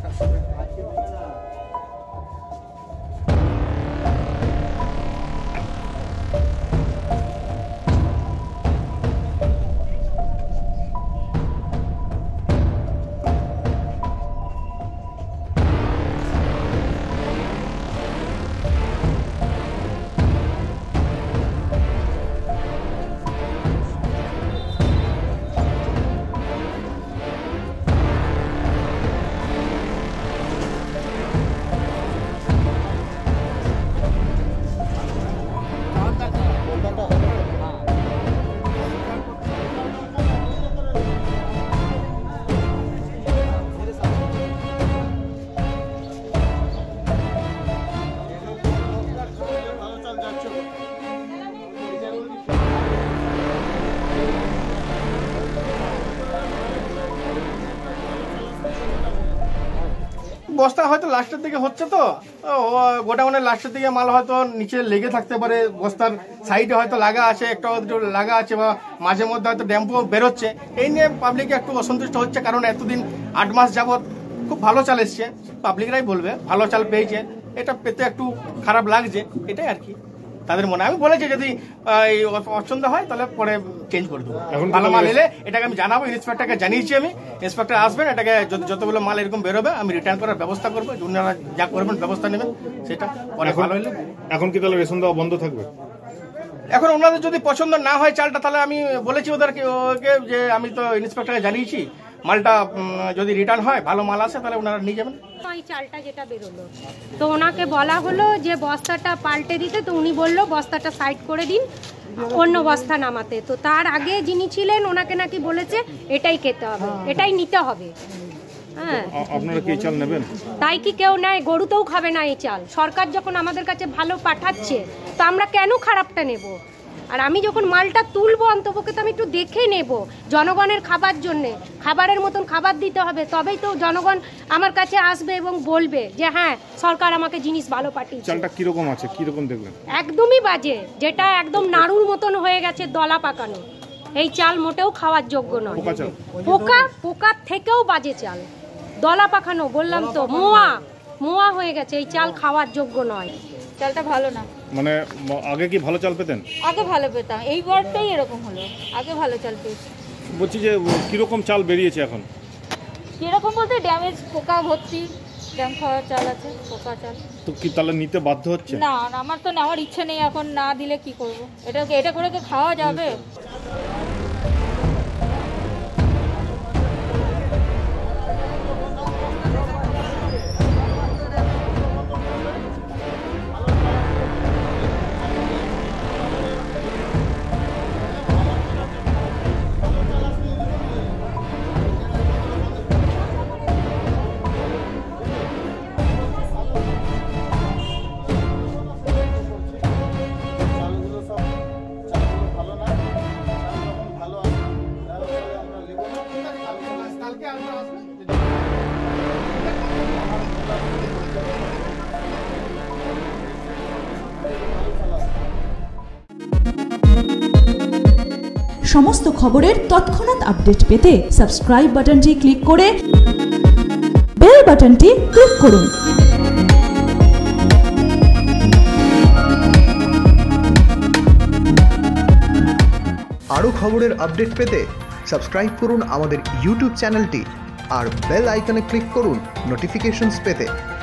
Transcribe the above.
বস্তা হয়তো লাস্টের দিকে হচ্ছে তো গোডাউনের লাস্টের দিকে মাল হয়তো নিচে লেগে থাকতে পারে, বস্তার সাইডে হয়তো লাগা আছে, একটা লাগা আছে, বা মাঝে মধ্যে হয়তো ড্যাম্পও বেরোচ্ছে। এই নিয়ে পাবলিক একটু অসন্তুষ্ট হচ্ছে, কারণ এতদিন 8 মাস যাবৎ খুব ভালো চাল এসছে, পাবলিকরাই বলবে ভালো চাল পেয়েছে, এটা পেতে একটু খারাপ লাগছে, এটাই আর কি তাদের মনে। আমি বলেছি যদি পছন্দ হয় তাহলে পরে চেঞ্জ করে দেবো। ভালো মাল এলে এটাকে আমি জানাবো, ইন্সপেক্টরকে জানিয়েছি আমি, ইন্সপেক্টর আসবেন, এটাকে যতগুলো মাল এরকম বেরোবে আমি রিটার্ন করার ব্যবস্থা করবো, ওনারা যা করবেন ব্যবস্থা নেবেন সেটা পরে ভালো হলে। এখন কি তাহলে রেশন দেওয়া বন্ধ থাকবে? এখন ওনাদের যদি পছন্দ না হয় চালটা, তাহলে আমি বলেছি ওদেরকে যে আমি তো ইন্সপেক্টরকে জানিয়েছি, মালটা যদি রিটার্ন হয় ভালো মাল আসে তাহলে ওনারা নিয়ে যাবেন। এই চালটা যেটা বেরোলো তো ওনাকে বলা হলো যে বস্তাটা পাল্টে দিতে, তো উনি বললো বস্তাটা সাইড করে দিন, অন্য বস্তা নামাতে। তো তার আগে যিনি ছিলেন ওনাকে নাকি বলেছে এটাই খেতে হবে, এটাই নিতে হবে। হ্যাঁ, আপনারা কি চাল নেবেন? তাই কি কেউ নেয়? গরুতেও খাবে না এই চাল। সরকার যখন আমাদের কাছে ভালো পাঠাচ্ছে তো আমরা কেন খারাপটা নেব? আর আমি যখন মালটা তুলবো অন্তপক্ষে তো আমি একটু দেখে নেব, জনগণের খাবার জন্যে খাবারের মতন খাবার দিতে হবে, তবেই তো জনগণ আমার কাছে আসবে এবং বলবে যে হ্যাঁ সরকার আমাকে জিনিস ভালো পাঠিয়েছে। চালটা কিরকম আছে, কিরকম দেখলেন? একদমই বাজে, যেটা একদম নাড়ুর মতন হয়ে গেছে, দলা পাকানো। এই চাল মোটেও খাওয়ার যোগ্য নয়, পোকার থেকেও বাজে চাল, দলা পাকানো। বললাম তো মোয়া হয়ে গেছে, এই চাল খাওয়ার যোগ্য নয়। চালটা ভালো না। মানে আগে কি ভালো চাল পেতেন? আগে ভালো পেতাম, এইবারটাই এরকম হলো। আগে ভালো চাল পেয়েছি। বলছি যে কিরকম চাল বেরিয়েছে এখন? কিরকম বলতে ড্যামেজ, পোকা ভর্তি, ড্যাম খাওয়া চাল আছে, পোকা চাল। তো কি তাহলে নিতে বাধ্য হচ্ছে? না, আমার তো নেওয়ার ইচ্ছে নেই এখন, না দিলে কি করব? এটা করে কি খাওয়া যাবে? সমস্ত খবরের তৎক্ষণাৎ আপডেট পেতে সাবস্ক্রাইব বাটনটি ক্লিক করে বেল বাটনটি ক্লিক করুন। আরও খবরের আপডেট পেতে সাবস্ক্রাইব করুন আমাদের ইউটিউব চ্যানেলটি আর বেল আইকনে ক্লিক করুন নোটিফিকেশনস পেতে।